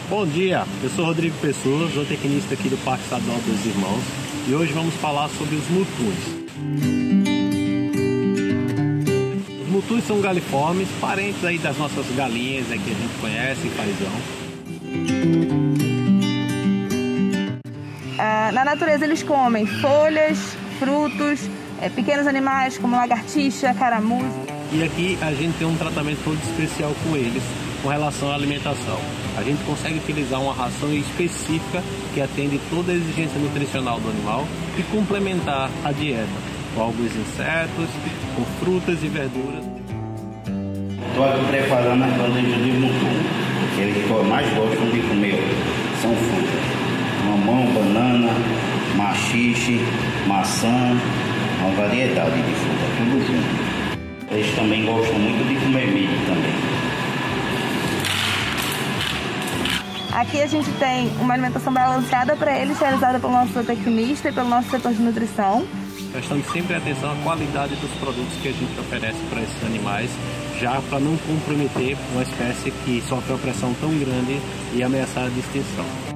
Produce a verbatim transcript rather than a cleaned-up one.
Bom dia, eu sou Rodrigo Pessoa, zootecnista aqui do Parque Estadual dos Irmãos e hoje vamos falar sobre os mutuns. Os mutuns são galiformes, parentes aí das nossas galinhas é que a gente conhece, paizão. Ah, na natureza eles comem folhas, frutos, é, pequenos animais como lagartixa, caramujo. E aqui a gente tem um tratamento todo especial com eles com relação à alimentação. A gente consegue utilizar uma ração específica que atende toda a exigência nutricional do animal e complementar a dieta com alguns insetos, com frutas e verduras. Estou aqui preparando a bandeja de mutum, que eles mais gostam de comer são frutas: mamão, banana, maxixe, maçã, uma variedade de fruta, tudo junto. Eles também gostam muito de comer milho também. Aqui a gente tem uma alimentação balanceada para eles, realizada pelo nosso zootecnista e pelo nosso setor de nutrição. Prestando sempre atenção à qualidade dos produtos que a gente oferece para esses animais, já para não comprometer uma espécie que sofre uma pressão tão grande e ameaçar de extinção.